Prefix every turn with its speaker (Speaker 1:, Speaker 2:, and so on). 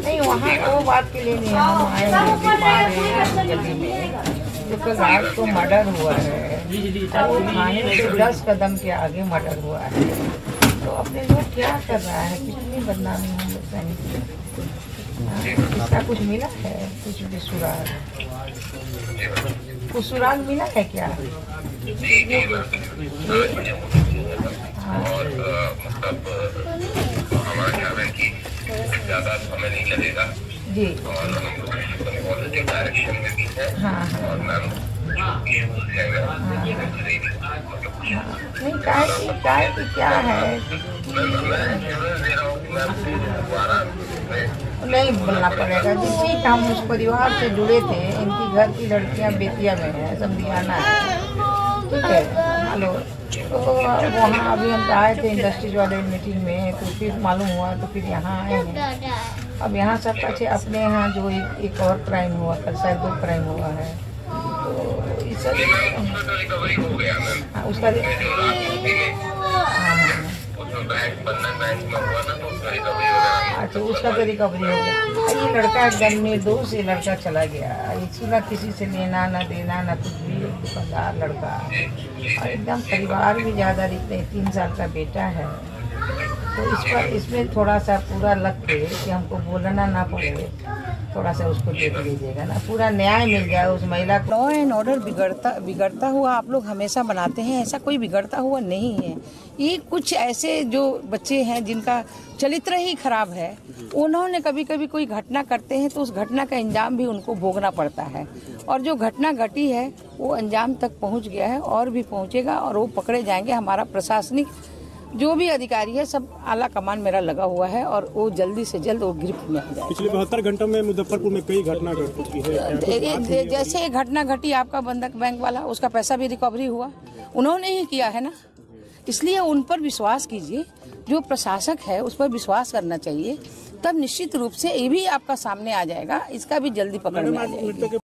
Speaker 1: नहीं वहाँ वो बात के लिए नहीं हम आए गली में, जो कल रात को मर्डर हुआ है, वो थाने से 10 कदम के आगे मर्डर हुआ है। तो अपने लोग क्या कर रहा है, कितनी बदनामी हम लोग सही। इसका कुछ मिला है, कुछ भी सुराग, कुछ सुराग मिला है क्या?
Speaker 2: हमारा ख्याल है कि ज़्यादा समय नहीं लगेगा
Speaker 1: जी,
Speaker 2: और पॉजिटिव डायरेक्शन में भी है। और मैम
Speaker 1: नहीं काय की क्या है, नहीं बोलना पड़ेगा जी। ठीक, हम उस परिवार से जुड़े थे, इनकी घर की लड़कियां बेतिया में है, समझियाना है, ठीक है। हेलो, तो वहाँ अभी हम आए थे इंडस्ट्रीज वाले मीटिंग में, तो फिर मालूम हुआ, तो फिर यहाँ आए हैं। अब यहाँ सब अच्छे अपने यहाँ जो एक और क्राइम हुआ, कल शायद 2 क्राइम हुआ है, तो इस उसका अच्छा, उसका तो रिकवरी हो गया। ये लड़का एकदम निर्दोष, ये लड़का चला गया, इसका किसी से लेना ना देना ना कुछ भी, दुकानदार लड़का, और एकदम परिवार भी ज़्यादा नहीं, 3 साल का बेटा है। तो इस पर इसमें थोड़ा सा पूरा लग के कि हमको बोलना ना पड़े, थोड़ा सा उसको देख लीजिएगा ना, पूरा न्याय मिल जाए उस महिला को। लॉ एंड ऑर्डर बिगड़ता हुआ आप लोग हमेशा बनाते हैं, ऐसा कोई बिगड़ता हुआ नहीं है। ये कुछ ऐसे जो बच्चे हैं जिनका चरित्र ही खराब है, उन्होंने कभी कभी कोई घटना करते हैं तो उस घटना का अंजाम भी उनको भोगना पड़ता है, और जो घटना घटी है वो अंजाम तक पहुँच गया है और भी पहुँचेगा, और वो पकड़े जाएंगे। हमारा प्रशासनिक जो भी अधिकारी है सब आला कमान मेरा लगा हुआ है, और वो जल्दी से जल्द वो गिरफ्त में आ जाए।
Speaker 3: पिछले 72 घंटों में मुजफ्फरपुर में कई घटना घट चुकी है।
Speaker 1: जैसे एक घटना घटी आपका बंधक बैंक वाला, उसका पैसा भी रिकवरी हुआ, उन्होंने ही किया है ना, इसलिए उन पर विश्वास कीजिए। जो प्रशासक है उस पर विश्वास करना चाहिए, तब निश्चित रूप से ये भी आपका सामने आ जाएगा, इसका भी जल्दी पकड़ में आ जाएगी।